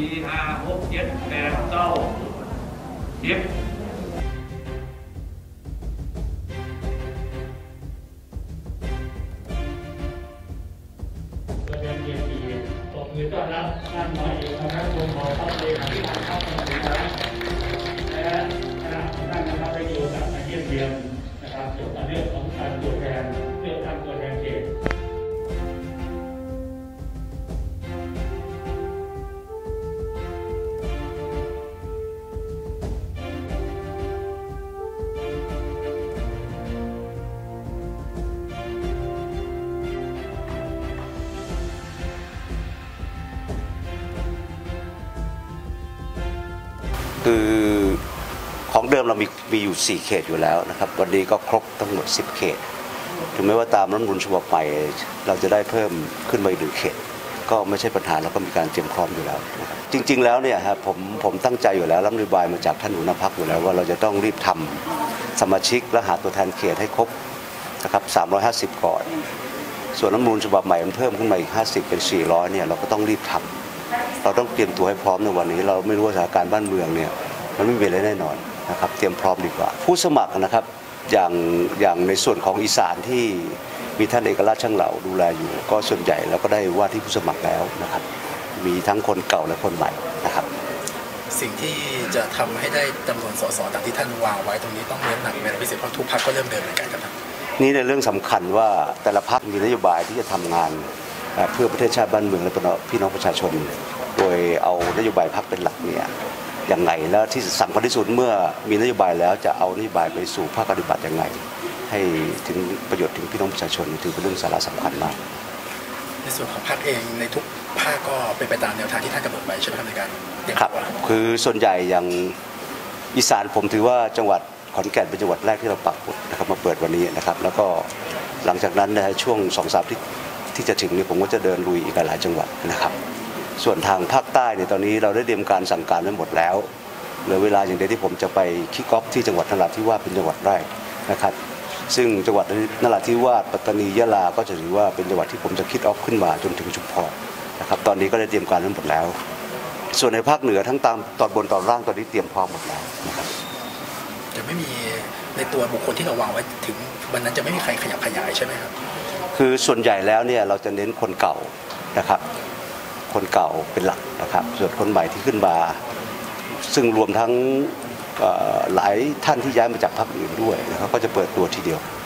5 6 7 8 9 10 คือต้อนรับท่านหมอเอกนะครับคุณหมอเข้าไปหาที่ทางเข้ามาถึงแล้วและคณะของท่านนะครับได้อยู่กับมาเยี่ยมเยียนนะครับเกี่ยวกับเรื่องของการตรวจแทนเรื่องการตรวจแทนเขตคือของเดิมเรามีอยู่4เขตอยู่แล้วนะครับวันนี้ก็ครบทั้งหมด10เขตถึงแม้ว่าตามรัฐธรรมนูญฉบับใหม่เราจะได้เพิ่มขึ้นมาอีก1เขตก็ไม่ใช่ปัญหาเราก็มีการเตรียมพร้อมอยู่แล้วนะครับจริงๆแล้วเนี่ยครับผมตั้งใจอยู่แล้วรับนโยบายมาจากท่านหัวหน้าพรรคอยู่แล้วว่าเราจะต้องรีบทำสมาชิกและหาตัวแทนเขตให้ครบนะครับ350ก่อนส่วนรัฐธรรมนูญฉบับใหม่มันเพิ่มขึ้นมาอีก50เป็น400เนี่ยเราก็ต้องรีบทำเราต้องเตรียมตัวให้พร้อมในวันนี้เราไม่รู้ว่าสถานการณ์บ้านเมืองเนี่ยมันไม่มีอะไรแน่นอนนะครับเตรียมพร้อมดีกว่าผู้สมัครนะครับอย่างในส่วนของอีสานที่มีท่านเอกราชช่างเหล่าดูแลอยู่ก็ส่วนใหญ่แล้วก็ได้ว่าที่ผู้สมัครแล้วนะครับมีทั้งคนเก่าและคนใหม่นะครับสิ่งที่จะทำให้ได้จำนวนส.ส.ตามที่ท่านวางไว้ตรงนี้ต้องเน้นหนักเป็นพิเศษเพราะทุกพรรคก็เริ่มเดินเหมือนกันครับนี่ในเรื่องสำคัญว่าแต่ละพรรคมีนโยบายที่จะทำงานเพื่อประเทศชาติบ้านเมืองและพี่น้องประชาชนโดยเอานโยบายพรรคเป็นหลักเนี่ยอย่างไรแล้วที่สำคัญที่สุดเมื่อมีนโยบายแล้วจะเอานโยบายไปสู่ภาคปฏิบัติอย่างไรให้ถึงประโยชน์ถึงพี่น้องประชาชนถือเป็นเรื่องสาระสำคัญมากในส่วนของพรรคเองในทุกภาคก็เป็นไปตามแนวทางที่ท่านกำหนดไว้ใช่ไหมครับในการครับคือส่วนใหญ่อย่างอีสานผมถือว่าจังหวัดขอนแก่นเป็นจังหวัดแรกที่เราปักหมุดนะครับมาเปิดวันนี้นะครับแล้วก็หลังจากนั้นนะช่วง2-3ที่จะถึงนี่ผมก็จะเดินลุยอีกหลายจังหวัดนะครับส่วนทางภาคใต้เนี่ยตอนนี้เราได้เตรียมการสั่งการไว้หมดแล้วเหลือเวลาอย่างเดียวที่ผมจะไปคิกออฟที่จังหวัดนราธิวาสเป็นจังหวัดแรกนะครับซึ่งจังหวัดนราธิวาสปัตตานียะลาก็จะถือว่าเป็นจังหวัดที่ผมจะคิกออฟขึ้นมาจนถึงชุมพรนะครับตอนนี้ก็ได้เตรียมการไว้หมดแล้วส่วนในภาคเหนือทั้งตอนบนตอนล่างตอนนี้เตรียมพร้อมหมดแล้วนะครับจะไม่มีในตัวบุคคลที่เราวางไว้ถึงวันนั้นจะไม่มีใครขยับขยายใช่ไหมครับคือส่วนใหญ่แล้วเนี่ยเราจะเน้นคนเก่านะครับคนเก่าเป็นหลักนะครับส่วนคนใหม่ที่ขึ้นมาซึ่งรวมทั้งหลายท่านที่ย้ายมาจากพรรคอื่นด้วยนะครับก็จะเปิดตัวทีเดียว